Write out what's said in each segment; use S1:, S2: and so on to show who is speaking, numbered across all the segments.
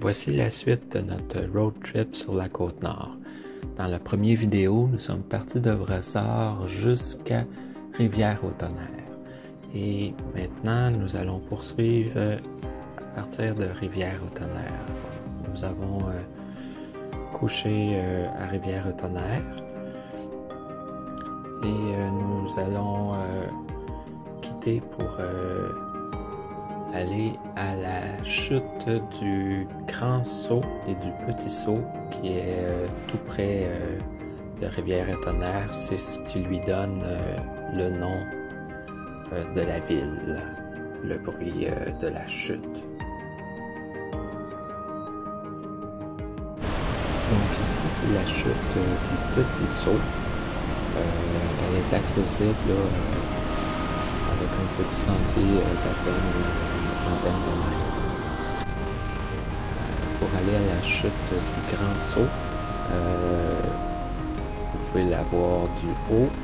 S1: Voici la suite de notre road trip sur la Côte-Nord. Dans la première vidéo, nous sommes partis de Brossard jusqu'à Rivière-au-Tonnerre. Et maintenant, nous allons poursuivre à partir de Rivière-au-Tonnerre. Nous avons couché à Rivière-au-Tonnerre et nous allons quitter pour aller à la chute du Grand Saut et du Petit Saut qui est tout près de Rivière-au-Tonnerre. C'est ce qui lui donne le nom de la ville, le bruit de la chute. Donc ici c'est la chute du Petit Saut. Elle est accessible là, avec un petit sentier d'à peine une centaine de mètres. Pour aller à la chute du Grand Saut, vous pouvez la voir du haut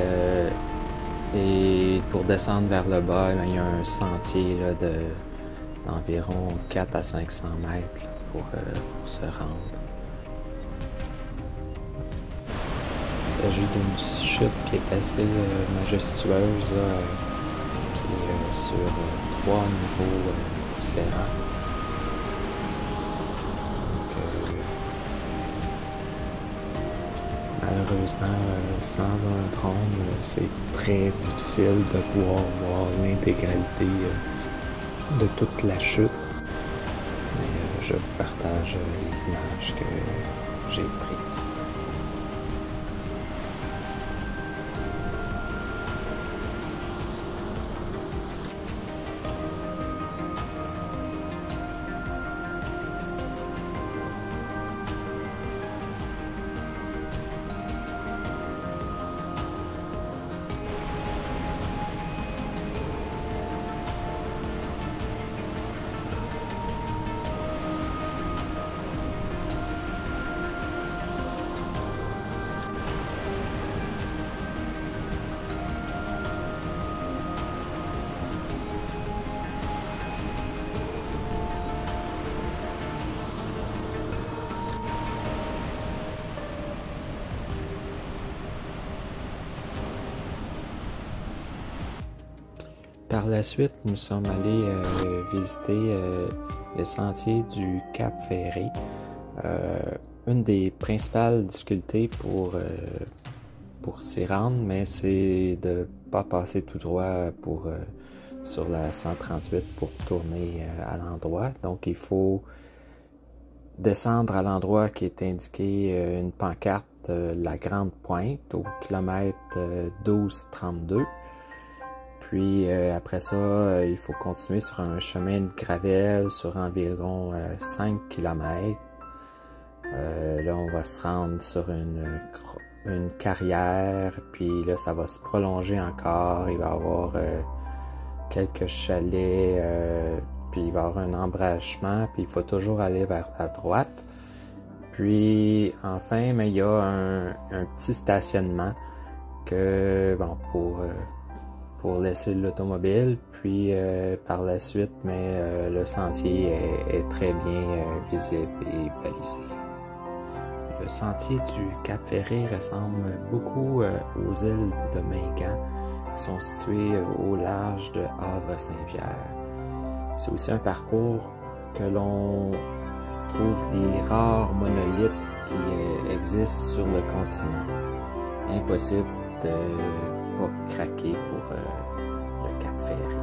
S1: et pour descendre vers le bas, il y a un sentier là, d'environ 4 à 500 mètres là, pour se rendre. Il s'agit d'une chute qui est assez majestueuse, là, qui est sur 3 niveaux différents. Donc, malheureusement, sans un drone, c'est très difficile de pouvoir voir l'intégralité de toute la chute. Mais je vous partage les images que j'ai prises. Par la suite, nous sommes allés visiter le sentier du Cap-Ferré. Une des principales difficultés pour s'y rendre, mais c'est de ne pas passer tout droit sur la 138 pour tourner à l'endroit. Donc il faut descendre à l'endroit qui est indiqué une pancarte La Grande Pointe au kilomètre 1232. Puis après ça, il faut continuer sur un chemin de gravelle sur environ 5 km. Là, on va se rendre sur une carrière, puis là, ça va se prolonger encore. Il va y avoir quelques chalets, puis il va y avoir un embrachement, puis il faut toujours aller vers la droite. Puis enfin, mais il y a un petit stationnement que, bon, pour laisser l'automobile, puis par la suite, mais le sentier est très bien visible et balisé. Le sentier du Cap-Ferré ressemble beaucoup aux îles de Mingan, qui sont situées au large de Havre-Saint-Pierre. C'est aussi un parcours que l'on trouve les rares monolithes qui existent sur le continent. Impossible de pas craquer pour le Cap-Ferré.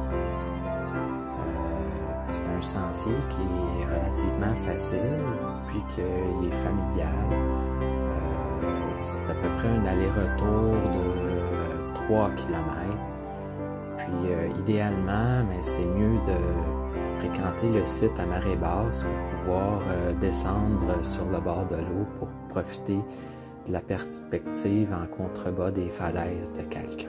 S1: C'est un sentier qui est relativement facile, puis qu'il est familial. C'est à peu près un aller-retour de 3 km. Puis idéalement, mais c'est mieux de fréquenter le site à marée basse pour pouvoir descendre sur le bord de l'eau pour profiter de la perspective en contrebas des falaises de calcaire.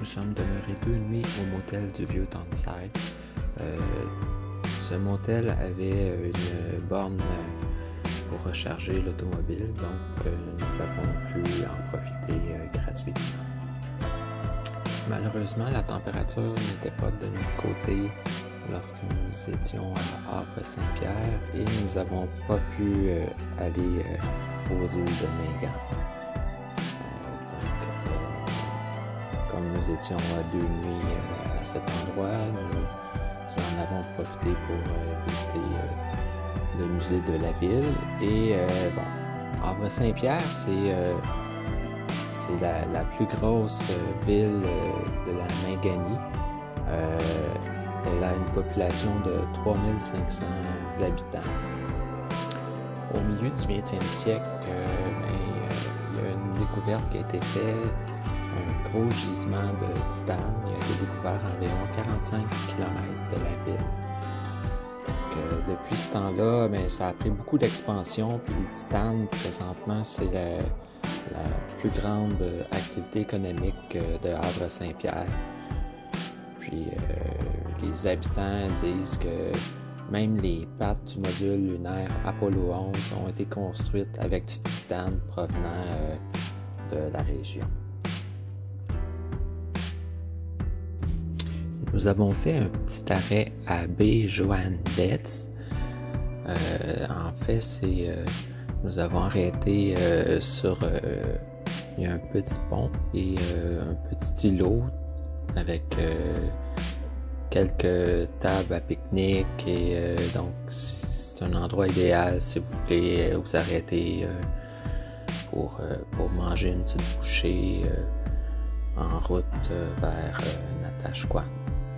S1: nous sommes demeurés 2 nuits au motel du Vieux-Townside. Ce motel avait une borne pour recharger l'automobile, donc nous avons pu en profiter gratuitement. Malheureusement, la température n'était pas de notre côté lorsque nous étions à Havre-Saint-Pierre et nous n'avons pas pu aller aux îles de Mingan. Comme nous étions 2 nuits à cet endroit, nous en avons profité pour visiter le musée de la ville. Et Havre-Saint-Pierre, c'est la plus grosse ville de la Minganie. Elle a une population de 3500 habitants. Au milieu du 20e siècle, il y a une découverte qui a été faite, un gros gisement de titane. Il a été découvert à environ 45 km de la ville. Donc, depuis ce temps-là, ça a pris beaucoup d'expansion. Puis le titane, présentement, c'est la plus grande activité économique de Havre-Saint-Pierre. Puis les habitants disent que même les pattes du module lunaire Apollo 11 ont été construites avec du titane provenant de la région. Nous avons fait un petit arrêt à baie Johan Betts. En fait, nous avons arrêté il y a un petit pont et un petit îlot avec quelques tables à pique-nique et donc c'est un endroit idéal si vous voulez vous arrêter pour manger une petite bouchée en route vers Natashquan.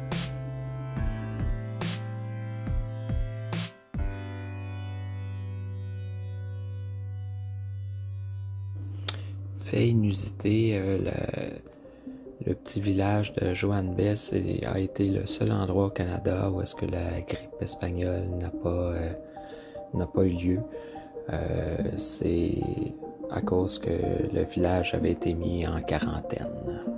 S1: Fait inusité, le petit village de Johan Betts a été le seul endroit au Canada où est-ce que la grippe espagnole n'a pas eu lieu. C'est à cause que le village avait été mis en quarantaine.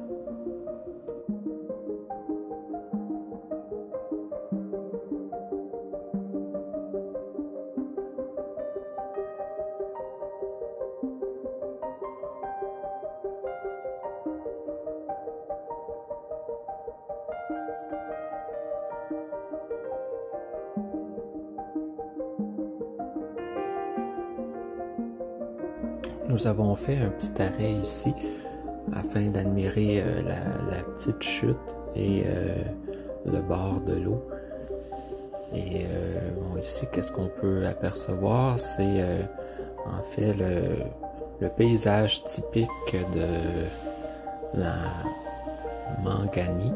S1: Nous avons fait un petit arrêt ici afin d'admirer la petite chute et le bord de l'eau. Et ici, qu'est-ce qu'on peut apercevoir? C'est en fait le paysage typique de la Manganie.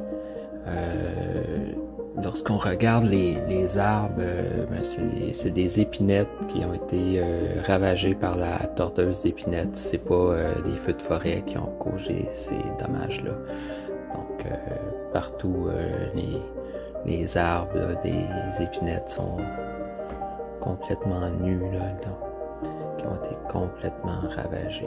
S1: Lorsqu'on regarde les arbres, c'est des épinettes qui ont été ravagées par la tordeuse d'épinettes. C'est pas les feux de forêt qui ont causé ces dommages-là. Donc partout les arbres, là, des épinettes sont complètement nus, là, qui ont été complètement ravagés.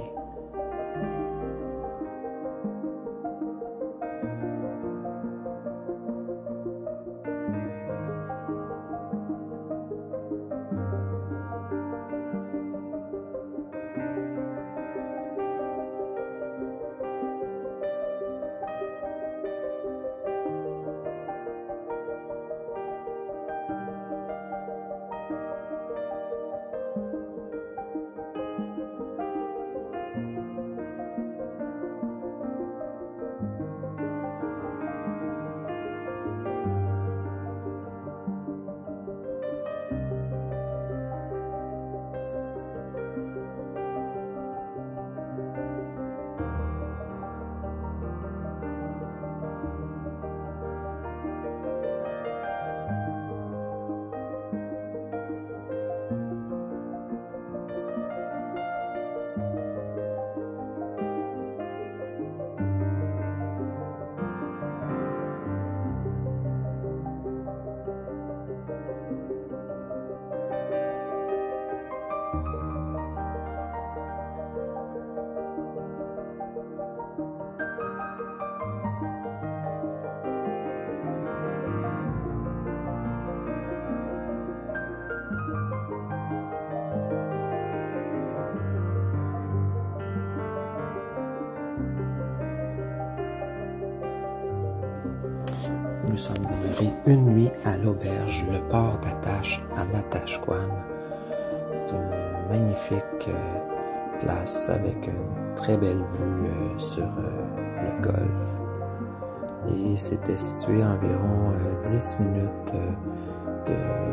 S1: Nous sommes demeurés une nuit à l'auberge Le Port d'Attache à Natashquan. C'est une magnifique place avec une très belle vue sur le golfe. Et c'était situé à environ 10 minutes de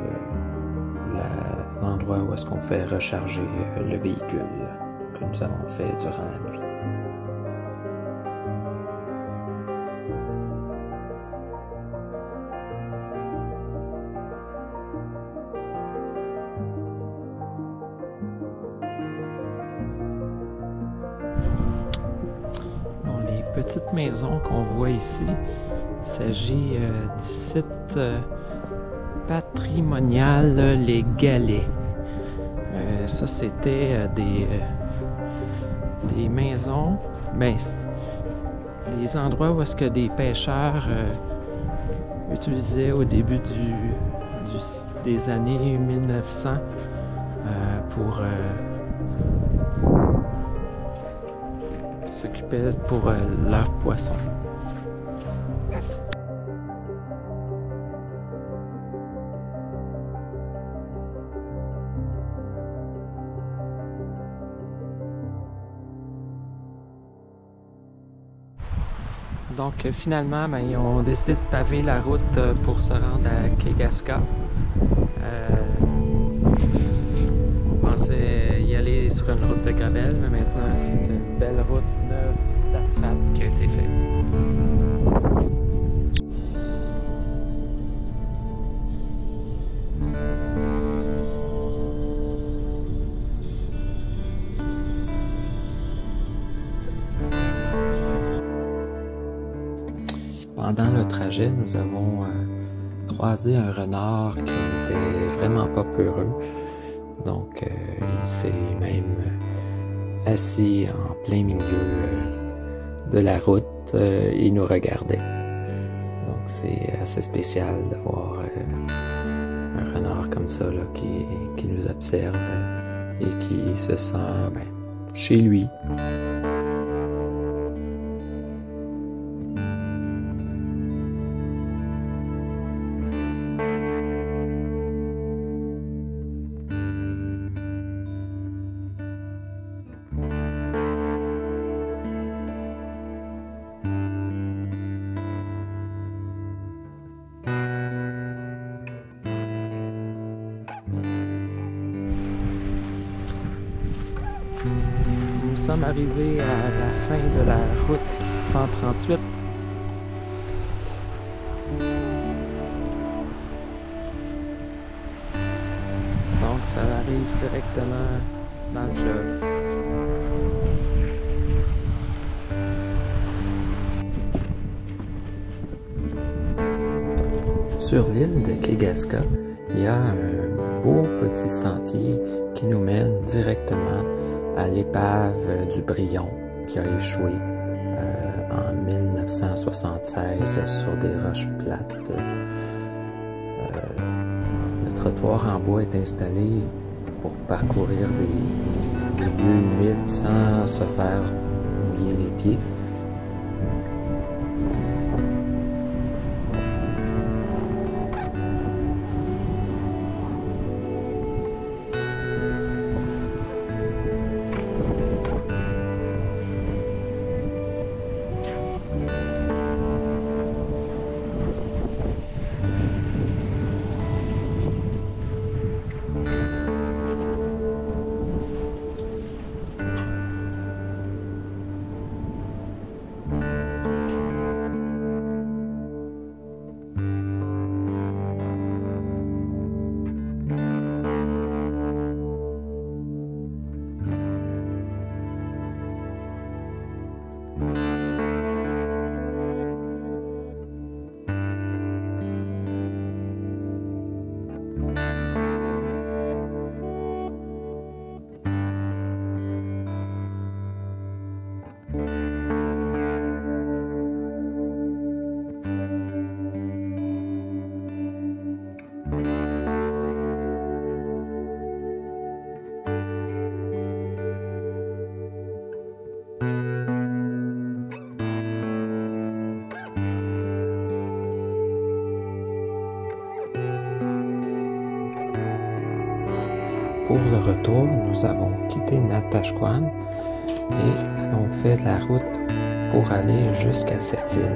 S1: l'endroit où est-ce qu'on fait recharger le véhicule que nous avons fait durant la nuit.
S2: Petite maison qu'on voit ici, il s'agit du site patrimonial Les Galets. Ça, c'était des maisons, ben, des endroits où est-ce que des pêcheurs utilisaient au début des années 1900 pour s'occupaient pour leurs poissons. Donc finalement, ben, ils ont décidé de paver la route pour se rendre à Kegaska. On pensait y aller sur une route de gravel, mais maintenant c'est une belle route neuve d'asphalte qui a été faite.
S1: Pendant le trajet, nous avons croisé un renard qui n'était vraiment pas peureux. Donc, il s'est même assis en plein milieu de la route et nous regardait. Donc, c'est assez spécial d'avoir un renard comme ça là, qui nous observe et qui se sent chez lui.
S2: Nous sommes arrivés à la fin de la route 138. Donc ça arrive directement dans le fleuve.
S1: Sur l'île de Kegaska, il y a un beau petit sentier qui nous mène directement à l'épave du Brion qui a échoué en 1976 sur des roches plates. Le trottoir en bois est installé pour parcourir des lieux humides sans se faire mouiller les pieds. pour le retour, nous avons quitté Natashquan et on fait la route pour aller jusqu'à cette île.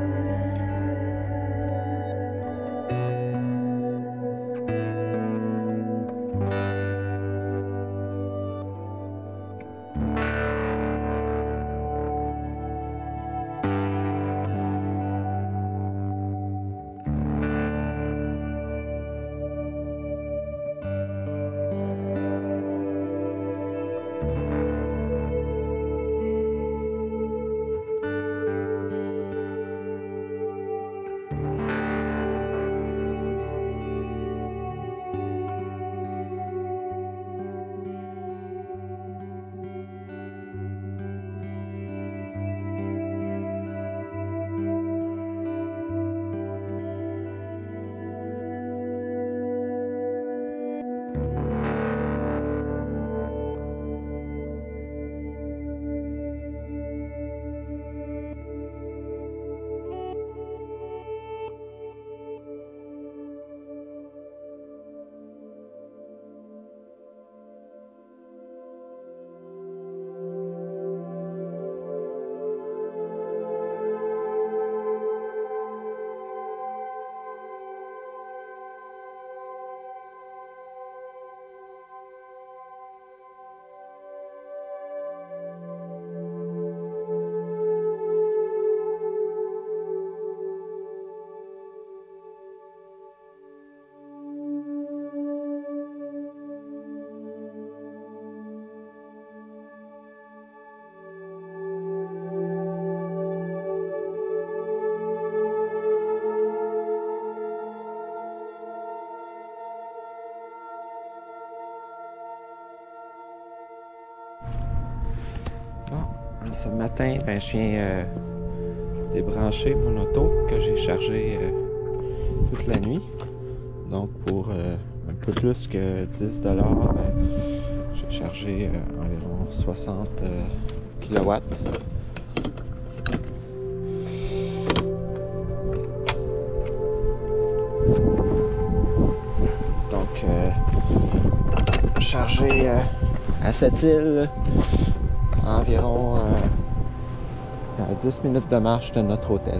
S1: Bon, ce matin, je viens débrancher mon auto que j'ai chargé toute la nuit. Donc pour un peu plus que 10 $, j'ai chargé environ 60 kW. Donc chargé à cette île environ 10 minutes de marche de notre hôtel.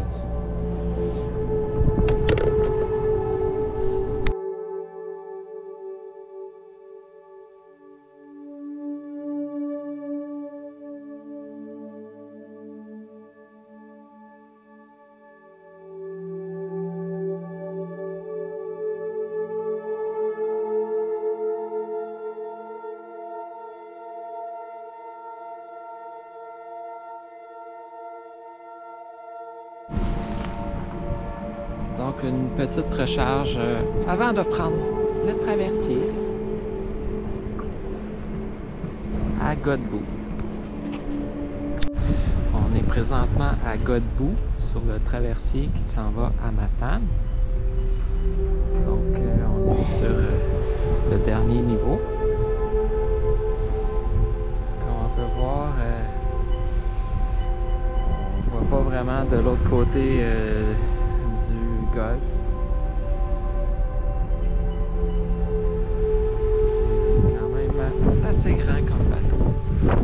S1: Donc une petite recharge avant de prendre le traversier à Godbout. On est présentement à Godbout sur le traversier qui s'en va à Matane. Donc on est sur le dernier niveau. Comme on peut voir, on voit pas vraiment de l'autre côté du golfe. C'est quand même assez grand comme bateau.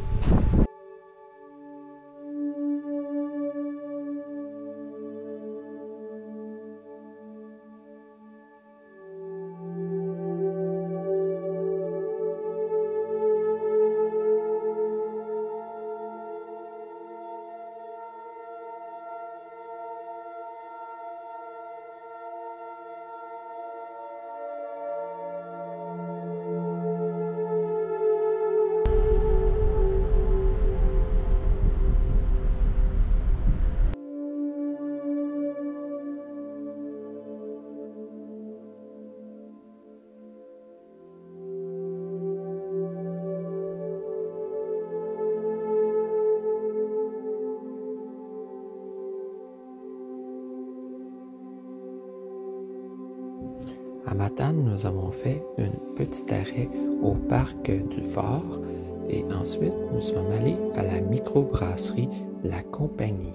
S1: À Matane, nous avons fait un petit arrêt au parc du Fort et ensuite nous sommes allés à la microbrasserie La Compagnie.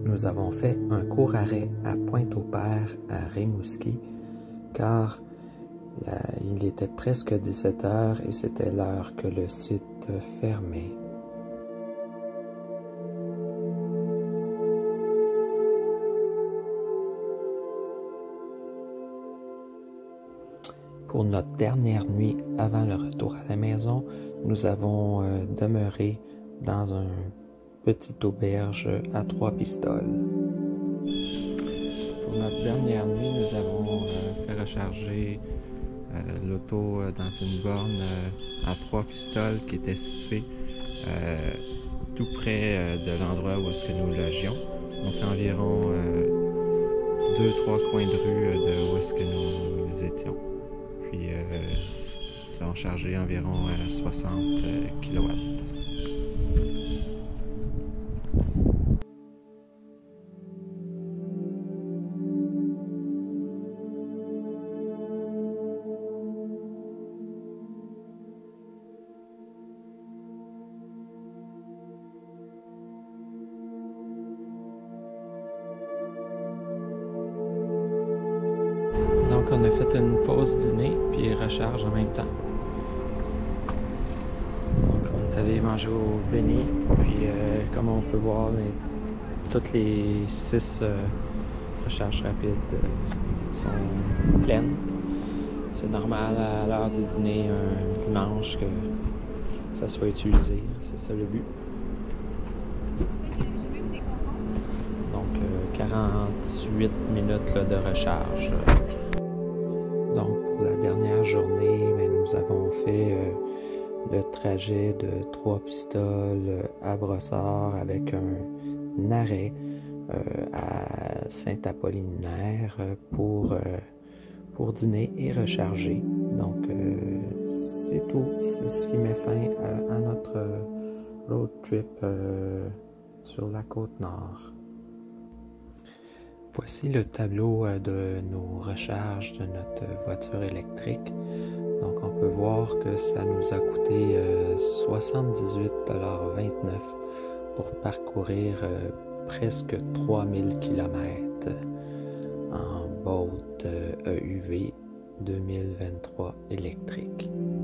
S1: nous avons fait un court arrêt à Pointe-au-Père, à Rimouski, car il était presque 17 heures et c'était l'heure que le site fermait. Pour notre dernière nuit avant le retour à la maison, nous avons demeuré dans une petite auberge à 3 pistoles. Pour notre dernière nuit, nous avons fait recharger l'auto dans une borne à 3 pistoles qui était située tout près de l'endroit où est-ce que nous logions. Donc environ 2-3 coins de rue de où est-ce que nous étions. Puis ça a chargé environ 60 kW. Donc on a fait une pause dîner puis recharge en même temps. Donc on est allé manger au Béni, puis comme on peut voir, toutes les 6 recharges rapides sont pleines. C'est normal à l'heure du dîner un dimanche que ça soit utilisé, c'est ça le but. Donc 48 minutes là, de recharge. Donc pour la dernière journée, nous avons fait le trajet de 3 pistoles à Brossard avec un arrêt à Saint-Apollinaire pour dîner et recharger. Donc c'est tout, c'est ce qui met fin à notre road trip sur la côte nord. Voici le tableau de nos recharges de notre voiture électrique. Donc on peut voir que ça nous a coûté 78,29$ pour parcourir presque 3000 km en Bolt EUV 2023 électrique.